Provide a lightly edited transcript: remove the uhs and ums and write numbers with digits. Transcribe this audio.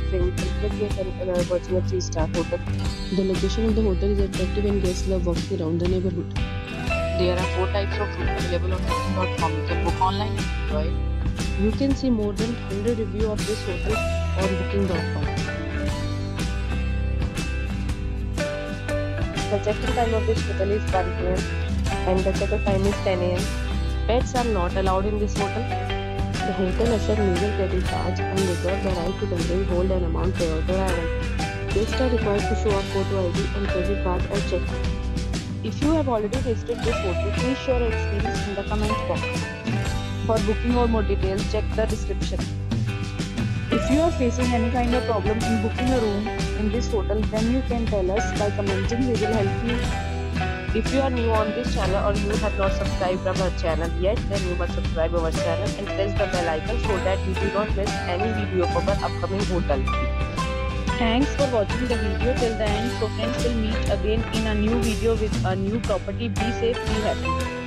drink, and click yes and watching a 3-star hotel. The location of the hotel is attractive and guests love walking around the neighborhood. There are 4 types of rooms available on booking.com. You can book online and enjoy it. You can see more than 100 reviews of this hotel on booking.com. The check-in time of this hotel is 1 p.m. and the check-out time is 10 a.m. Pets are not allowed in this hotel. The hotel accepts major credit cards and reserves the right to temporarily hold an amount prior to arrival. Guests are required to show a photo ID and credit card at check-in. If you have already visited this hotel, please share your experience in the comment box. For booking or more details, check the description. If you are facing any kind of problem in booking a room in this hotel, then you can tell us by commenting. We will help you. If you are new on this channel or you have not subscribed our channel yet, then you must subscribe our channel and press the bell icon so that you do not miss any video of our upcoming hotel. Thanks for watching the video till the end. So friends, will meet again in a new video with a new property. Be safe, be happy.